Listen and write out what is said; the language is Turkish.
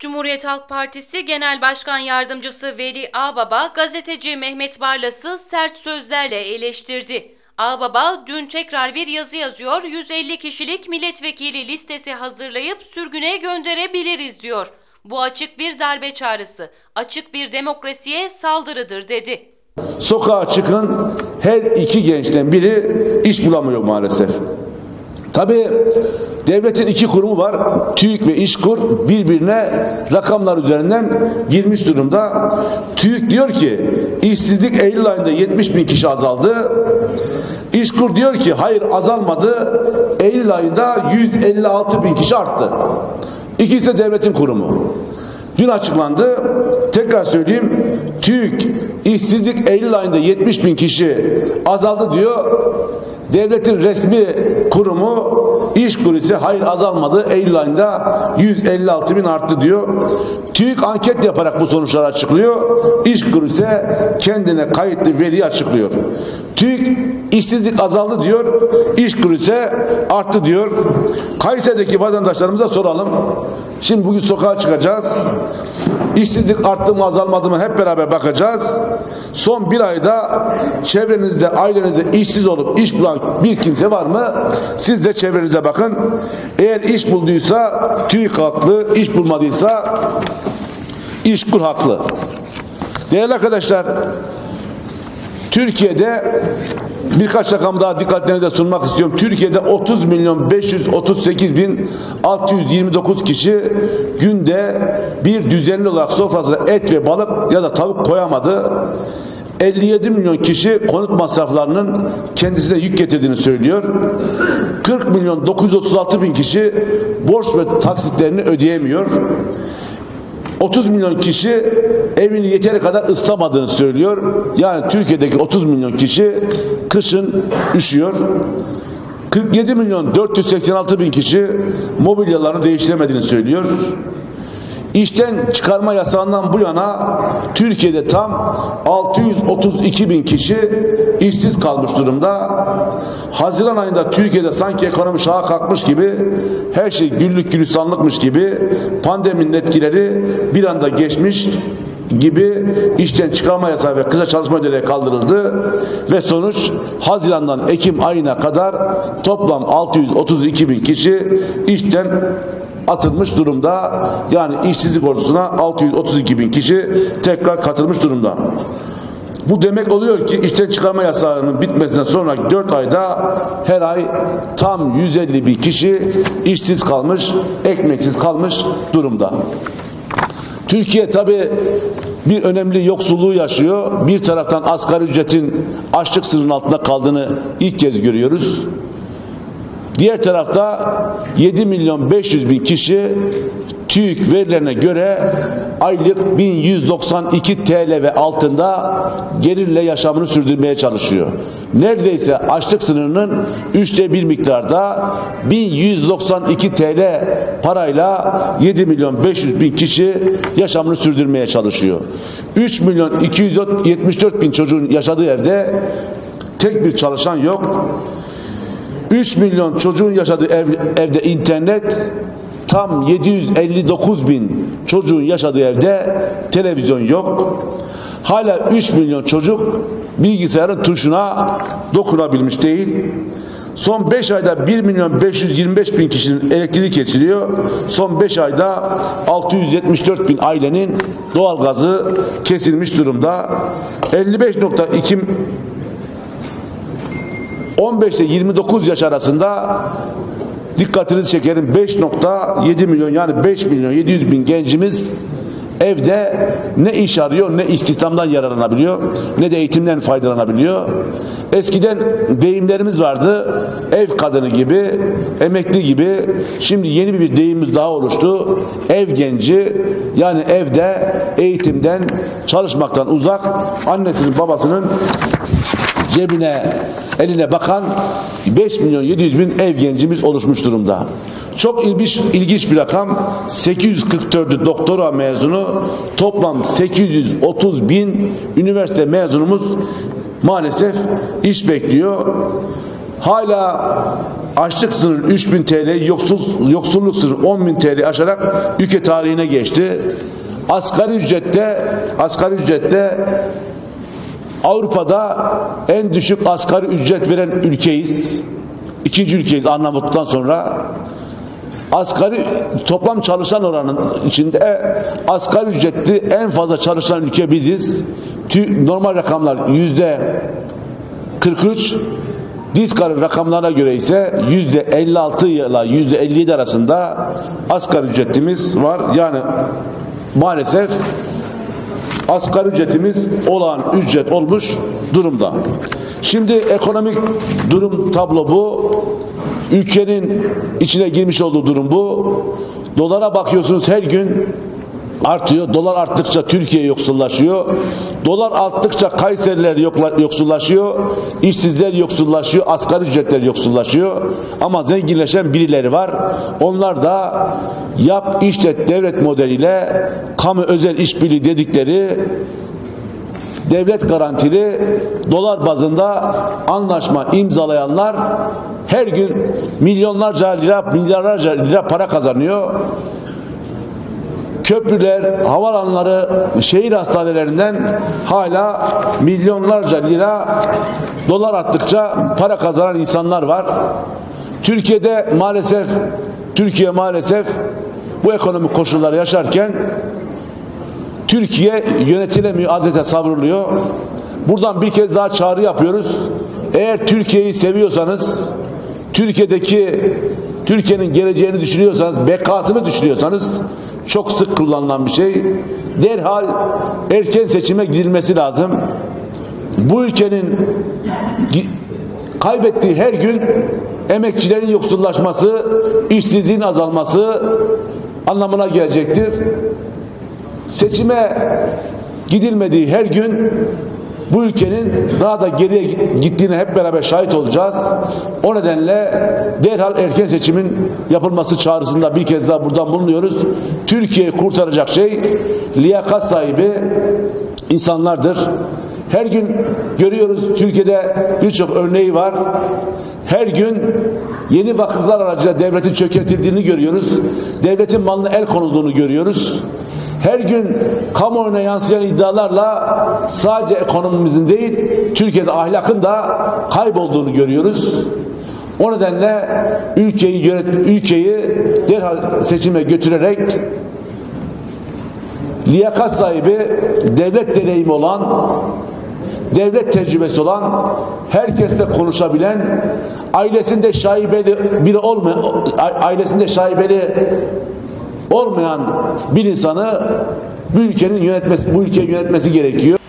Cumhuriyet Halk Partisi Genel Başkan Yardımcısı Veli Ağbaba, gazeteci Mehmet Barlas'ı sert sözlerle eleştirdi. Ağbaba dün tekrar bir yazı yazıyor, 150 kişilik milletvekili listesi hazırlayıp sürgüne gönderebiliriz diyor. Bu açık bir darbe çağrısı, açık bir demokrasiye saldırıdır dedi. Sokağa çıkın, her iki gençten biri iş bulamıyor maalesef. Tabii devletin iki kurumu var. TÜİK ve İşkur birbirine rakamlar üzerinden girmiş durumda. TÜİK diyor ki işsizlik Eylül ayında 70 bin kişi azaldı. İşkur diyor ki hayır azalmadı. Eylül ayında 156 bin kişi arttı. İkisi de devletin kurumu. Dün açıklandı. Tekrar söyleyeyim. TÜİK işsizlik Eylül ayında 70 bin kişi azaldı diyor. Devletin resmi kurumu İşkur ise hayır azalmadı. Eylül ayında 156 bin arttı diyor. TÜİK anket yaparak bu sonuçları açıklıyor. İşkur ise kendine kayıtlı veriyi açıklıyor. TÜİK işsizlik azaldı diyor. İşkur ise arttı diyor. Kayseri'deki vatandaşlarımıza soralım. Şimdi bugün sokağa çıkacağız. İşsizlik arttı mı azalmadı mı hep beraber bakacağız. Son bir ayda çevrenizde, ailenizde işsiz olup iş bulan bir kimse var mı? Siz de çevrenize bakın. Eğer iş bulduysa TÜİK haklı, iş bulmadıysa İşkur haklı. Değerli arkadaşlar, Türkiye'de birkaç rakam daha dikkatlerinize sunmak istiyorum. Türkiye'de 30 milyon 538 bin 629 kişi günde bir düzenli olarak sofrasına et ve balık ya da tavuk koyamadı. 57 milyon kişi konut masraflarının kendisine yük getirdiğini söylüyor. 40 milyon 936 bin kişi borç ve taksitlerini ödeyemiyor. 30 milyon kişi evini yeteri kadar ıslamadığını söylüyor. Yani Türkiye'deki 30 milyon kişi kışın üşüyor. 47 milyon 486 bin kişi mobilyalarını değiştiremediğini söylüyor. İşten çıkarma yasağından bu yana Türkiye'de tam 632 bin kişi işsiz kalmış durumda. Haziran ayında Türkiye'de sanki ekonomi şaha kalkmış gibi, her şey güllük gülistanlıkmış gibi, pandeminin etkileri bir anda geçmiş gibi işten çıkarma yasağı ve kısa çalışma ödeneği kaldırıldı ve sonuç Haziran'dan Ekim ayına kadar toplam 632 bin kişi işten atılmış durumda. Yani işsizlik ordusuna 632 bin kişi tekrar katılmış durumda. Bu demek oluyor ki işten çıkarma yasağının bitmesinden sonra 4 ayda her ay tam 150 bin kişi işsiz kalmış, ekmeksiz kalmış durumda. Türkiye tabii bir önemli yoksulluğu yaşıyor. Bir taraftan asgari ücretin açlık sınırının altında kaldığını ilk kez görüyoruz. Diğer tarafta 7 milyon 500 bin kişi TÜİK verilerine göre aylık 1192 TL ve altında gelirle yaşamını sürdürmeye çalışıyor. Neredeyse açlık sınırının 1/3 miktarda 1192 TL parayla 7 milyon 500 bin kişi yaşamını sürdürmeye çalışıyor. 3 milyon 274 bin çocuğun yaşadığı evde tek bir çalışan yok. 3 milyon çocuğun yaşadığı evde internet, tam 759 bin çocuğun yaşadığı evde televizyon yok. Hala 3 milyon çocuk bilgisayarın tuşuna dokunabilmiş değil. Son 5 ayda 1 milyon 525 bin kişinin elektriği kesiliyor. Son 5 ayda 674 bin ailenin doğalgazı kesilmiş durumda. 55.2 15 ile 29 yaş arasında dikkatinizi çekerim 5.7 milyon yani 5 milyon 700 bin gencimiz evde ne iş arıyor, ne istihdamdan yararlanabiliyor, ne de eğitimden faydalanabiliyor. Eskiden deyimlerimiz vardı, ev kadını gibi, emekli gibi. Şimdi yeni bir deyimimiz daha oluştu. Ev genci, yani evde eğitimden, çalışmaktan uzak, annesinin babasının cebine, eline bakan 5 milyon 700 bin ev gencimiz oluşmuş durumda. Çok ilginç bir rakam. 844'ü doktora mezunu, toplam 830 bin üniversite mezunumuz maalesef iş bekliyor. Hala açlık sınırı 3.000 TL, yoksulluk sınırı 10.000 TL aşarak ülke tarihine geçti. Asgari ücrette Avrupa'da en düşük asgari ücret veren ülkeyiz. İkinci ülkeyiz Arnavutluk'tan sonra. Toplam çalışan oranının içinde asgari ücretli en fazla çalışan ülke biziz. Normal rakamlar %43, Dizkar'ın rakamlarına göre ise %56 ile %57 arasında asgari ücretimiz var. Yani maalesef asgari ücretimiz olağan ücret olmuş durumda. Şimdi ekonomik durum tablo bu. Ülkenin içine girmiş olduğu durum bu. Dolara bakıyorsunuz, her gün artıyor. Dolar arttıkça Türkiye yoksullaşıyor. Dolar arttıkça Kayseriler yoksullaşıyor. İşsizler yoksullaşıyor. Asgari ücretler yoksullaşıyor. Ama zenginleşen birileri var. Onlar da yap işlet devlet modeliyle kamu özel işbirliği dedikleri devlet garantili dolar bazında anlaşma imzalayanlar her gün milyonlarca lira, milyarlarca lira para kazanıyor. Köprüler, havalanları, şehir hastanelerinden hala milyonlarca lira dolar attıkça para kazanan insanlar var. Türkiye maalesef bu ekonomik koşulları yaşarken Türkiye yönetilemiyor, adeta savruluyor. Buradan bir kez daha çağrı yapıyoruz. Eğer Türkiye'yi seviyorsanız, Türkiye'nin geleceğini düşünüyorsanız, bekasını düşünüyorsanız, çok sık kullanılan bir şey, derhal erken seçime gidilmesi lazım. Bu ülkenin kaybettiği her gün emekçilerin yoksullaşması, işsizliğin azalması anlamına gelecektir. Seçime gidilmediği her gün bu ülkenin daha da geriye gittiğine hep beraber şahit olacağız. O nedenle derhal erken seçimin yapılması çağrısında bir kez daha buradan bulunuyoruz. Türkiye'yi kurtaracak şey liyakat sahibi insanlardır. Her gün görüyoruz, Türkiye'de birçok örneği var. Her gün yeni vakıflar aracılığıyla devletin çökertildiğini görüyoruz. Devletin malına el konulduğunu görüyoruz. Her gün kamuoyuna yansıyan iddialarla sadece ekonomimizin değil, Türkiye'de ahlakın da kaybolduğunu görüyoruz. O nedenle ülkeyi derhal seçime götürerek liyakat sahibi, devlet deneyimi olan, devlet tecrübesi olan, herkesle konuşabilen, ailesinde şaibeli olmayan bir insanı bu ülkeyi yönetmesi gerekiyor.